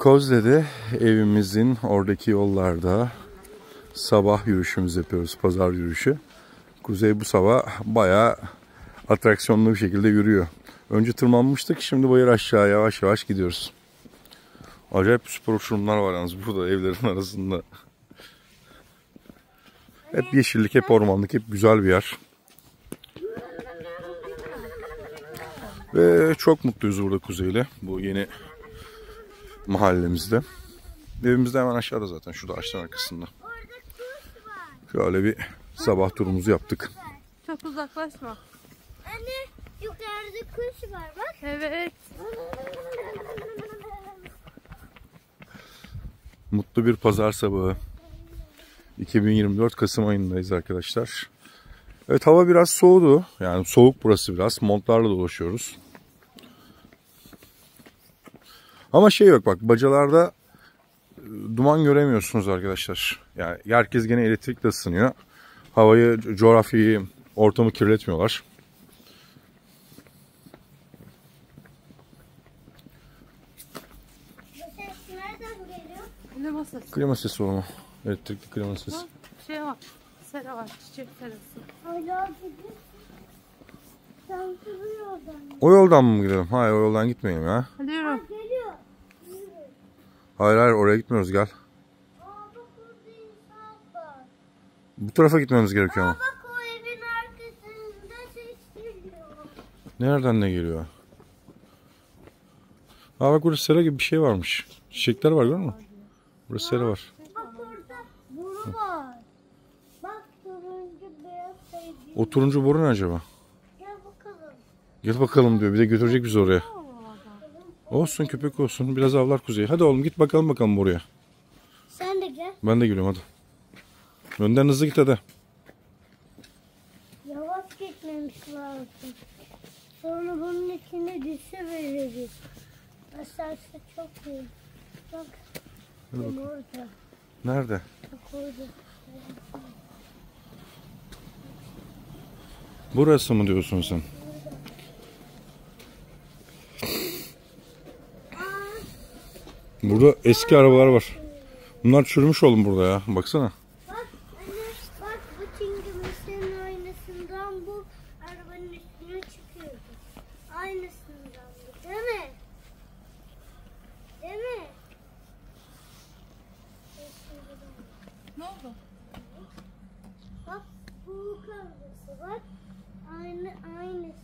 Kozlu'da evimizin oradaki yollarda sabah yürüyüşümüzü yapıyoruz. Pazar yürüyüşü. Kuzey bu sabah bayağı atraksiyonlu bir şekilde yürüyor. Önce tırmanmıştık. Şimdi bayır aşağı yavaş yavaş gidiyoruz. Acayip spor uçurumlar var yalnız burada evlerin arasında. Hep yeşillik, hep ormanlık, hep güzel bir yer. Ve çok mutluyuz burada Kuzey'le. Bu yeni mahallemizde. Evimiz de hemen aşağıda zaten. Şurada ağaçların arkasında. Şöyle bir sabah turumuzu yaptık. Çok uzaklaşma. Anne yukarıda kuş var bak. Evet. Mutlu bir pazar sabahı. 2024 Kasım ayındayız arkadaşlar. Evet, hava biraz soğudu. Yani soğuk burası biraz. Montlarla dolaşıyoruz. Ama şey yok bak, bacalarda duman göremiyorsunuz arkadaşlar. Yani herkes gene elektrikle ısınıyor. Havayı, coğrafyayı, ortamı kirletmiyorlar. Ses nereden geliyor? Klima sesi. Klima sesi o mu? Elektrikli klima sesi. Şey var. Sera var. Çiçek serası. Hala gidiyor. Sanki bu yoldan. O yoldan mı gidelim? Hayır, o yoldan gitmeyelim ya. Hadi yürü. Geliyor. Hayır oraya gitmiyoruz, gel. Aa bak orada insan var. Bu tarafa gitmemiz gerekiyor ama. Bak o evin arkasında ses geliyor. Nereden ne geliyor? Aa bak, burada sera gibi bir şey varmış. Çiçekler var, görüyor musun? Burada sera var. Bak orada boru var. Bak turuncu beyaz sevgi. O turuncu boru ne acaba? Gel bakalım. Gel bakalım diyor. Bir de götürecek bizi oraya. Olsun, köpek olsun. Biraz avlar Kuzey. Hadi oğlum git bakalım buraya. Sen de gel. Ben de geliyorum hadi. Önden hızlı git hadi. Yavaş gitmemiş lazım. Sonra bunun içine düşüveririz. Aşağısı çok iyi. Bak. Orada. Nerede? Bak orada. Burası mı diyorsun sen? Burada eski arabalar var. Bunlar çürümüş oğlum burada ya. Baksana. Bak anne, bak bu çingimizin aynasından bu arabanın üstüne çıkıyordu. Aynısından bu, değil mi? Değil mi? Ne oldu? Bak bu kavgası bak. Aynısı.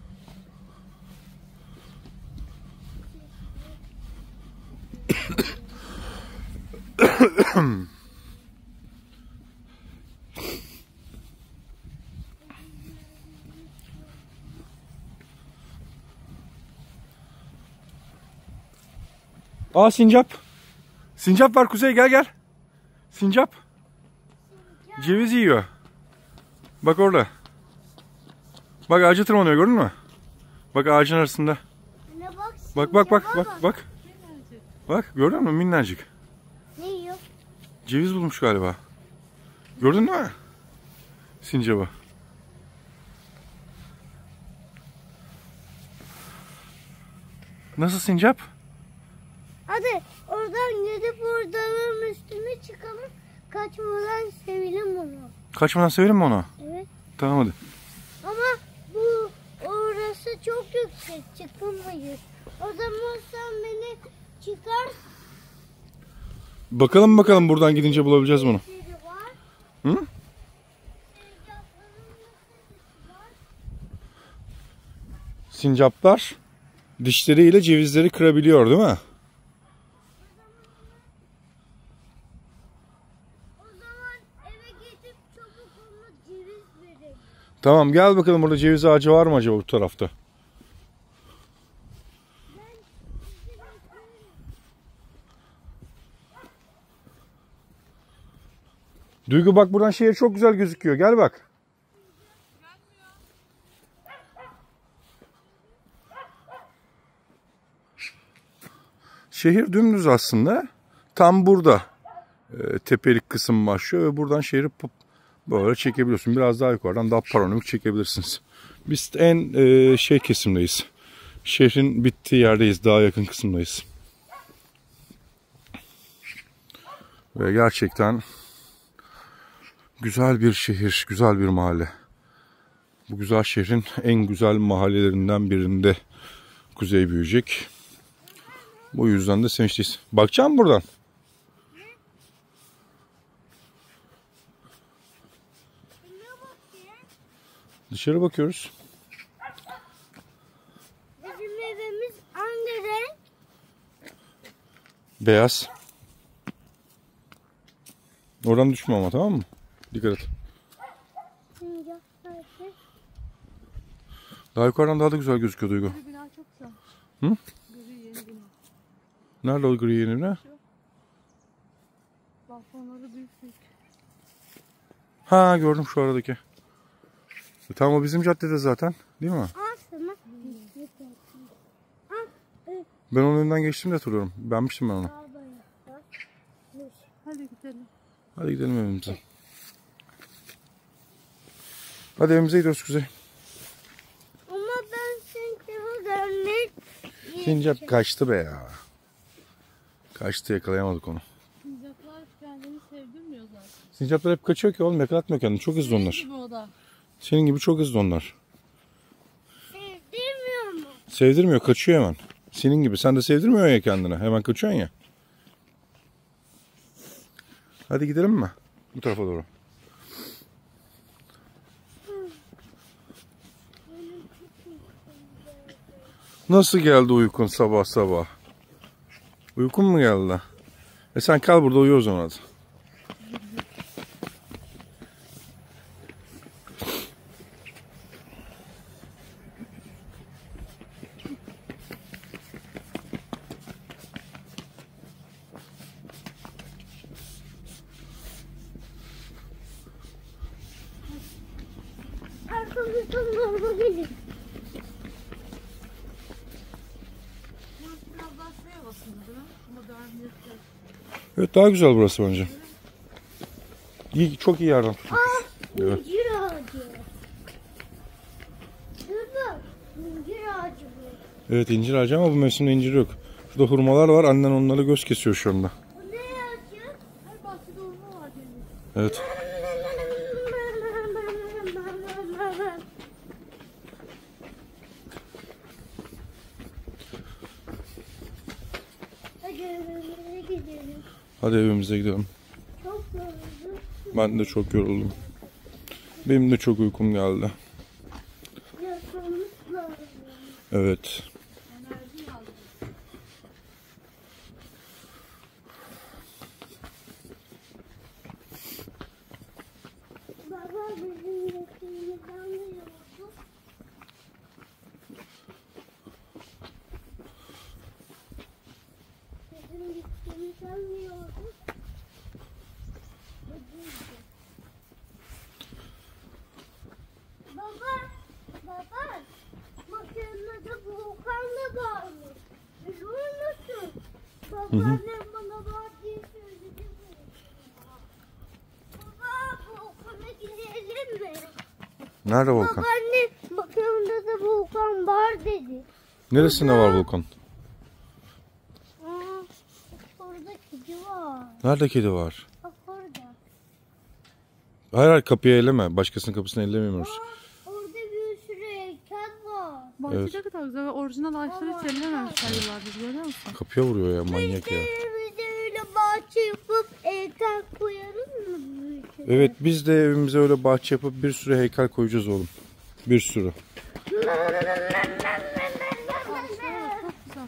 Aa, sincap. Sincap var Kuzey, gel. Sincap. Ceviz yiyor. Bak orada. Bak ağaca tırmanıyor, gördün mü? Bak ağacın arasında. Anne bak. Bak. Bak gördün mü, minnacık. Ne yiyor? Ceviz bulmuş galiba. Gördün mü? Sincap'ı. Nasıl sincap? Hadi oradan gidip oradan üstüne çıkalım. Kaçmadan sevelim onu. Kaçmadan sevelim mi onu? Evet. Tamam hadi. Ama bu orası çok yüksek. Çıkamayız. O zaman sen beni çıkar. Bakalım buradan gidince bulabileceğiz bunu. Biri var. Hı? Sincaplar dişleriyle cevizleri kırabiliyor değil mi? O zaman eve gidip çabuk ona ceviz verelim. Tamam, gel bakalım, burada ceviz ağacı var mı acaba bu tarafta? Duygu bak, buradan şehir çok güzel gözüküyor. Gel bak. Şehir dümdüz aslında. Tam burada tepelik kısım başlıyor ve buradan şehri böyle çekebiliyorsun. Biraz daha yukarıdan daha panoramik çekebilirsiniz. Biz en kesimdeyiz. Şehrin bittiği yerdeyiz. Daha yakın kısımdayız. Ve gerçekten güzel bir şehir, güzel bir mahalle. Bu güzel şehrin en güzel mahallelerinden birinde Kuzey büyüyecek. Bu yüzden de sevinçliyiz. Bakacağım buradan. Dışarı bakıyoruz. Bizim evimiz hangi renk? Beyaz. Oradan düşme ama, tamam mı? Dikkat et. Daha yukarıdan daha da güzel gözüküyor Duygu. Bu bina çok güzel. Hı? Gri yeni bina. Nerede o gri yeni ne? Balkonları büyük büyük. Ha, gördüm şu aradaki. Tamam, o bizim caddede zaten, değil mi? Aslında. Ben onun önünden geçtim de hatırlıyorum. Beğenmiştim ben onu. Hadi gidelim. Hadi gidelim evimize. Hadi evimize gidiyoruz Kuzey. Ama ben sincapı görmek Sincap kaçtı be ya. Kaçtı, yakalayamadık onu. Sincaplar kendini sevdirmiyor zaten. Sincaplar hep kaçıyor ki oğlum, yakalatmıyor kendini. Çok hızlı onlar. Gibi o da. Senin gibi çok hızlı onlar. sevdirmiyor mu? Sevdirmiyor, kaçıyor hemen. Senin gibi. Sen de sevdirmiyor ya kendine. Hemen kaçıyorsun ya. Hadi gidelim mi? Bu tarafa doğru. Nasıl geldi uykun sabah sabah? Uykun mu geldi? Sen kal burada, uyu o zaman hadi. Arkamızdan normal gelir. Biraz daha şuraya basın değil mi? Modernleşti. Evet, daha güzel burası bence. İyi, çok iyi yerden tutmuş. Evet. İncir ağacı. Baba, incir ağacı bu. Evet, incir ağacı ama bu mevsimde incir yok. Şurada hurmalar var. Annen onları göz kesiyor şu anda. Bu ne ağacı? Her bahçede olma var deniz. Evet. Hadi evimize gidelim. Hadi evimize gidelim. Çok yoruldum. Ben de çok yoruldum. Benim de çok uykum geldi. Yatmamız lazım. Evet. Enerji lazım. Baba bizim gittiğimizden de yoruldu. Bizim gittiğimizden de yoruldu. Baba, baba, makinede Volkan da varmış. Biliyor musun? Babaannem bana var diye söyledi mi? Baba, Volkan'a gidelim mi? Nerede volkan? Babaannem makinede de Volkan var dedi. Neresinde var volkan? Aa, orada kedi var. Nerede kedi var? Bak orada. Hayır hayır, kapıyı elleme. Başkasının kapısını ellemiyoruz. Orada bir sürü heykel var. Bahçe Evet. ne kadar güzel ve orijinal ağaçları hiç ellememişler yıllardır, görüyor musun? Kapıya vuruyor ya, manyak ya. Biz de öyle bahçe yapıp heykel koyalım mı? büyük? Evet, biz de evimize öyle bahçe yapıp bir sürü heykel koyacağız oğlum. Bir sürü. Ağaçlar çok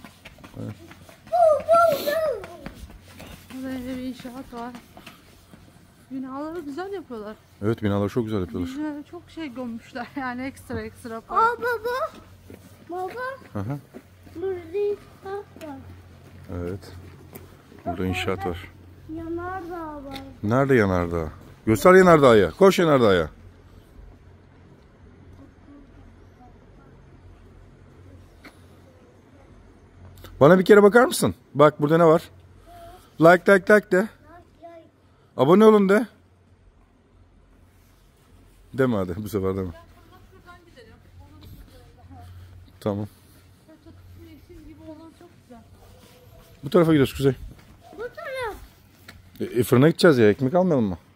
güzel. Burada bir inşaat var. Binaları güzel yapıyorlar. Evet, binaları çok güzel yapıyorlar. Bize çok şey gömmüşler yani ekstra Aa para. baba. Baba. Hı hı. Burada inşaat var. Evet. Burada inşaat var. Yanardağ var. Nerede yanardağ? Göster yanardağı. Koş yanardağa. Bana bir kere bakar mısın? Bak burada ne var? Like de. Abone olun de. Deme hadi bu sefer deme. Şuradan gidelim. Tamam. Yeşil gibi olan çok güzel. Bu tarafa gidiyoruz Kuzey. Bu taraf. Fırına gideceğiz ya, ekmek almayalım mı?